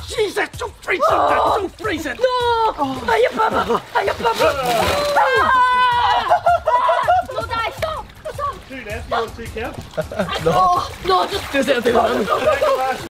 Jesus, don't freeze it! Don't freeze it! No! Hiya, Papa! Hiya, Papa! No, Dad, stop! Stop! Two left, you want two, Kev? No, just... Just out there.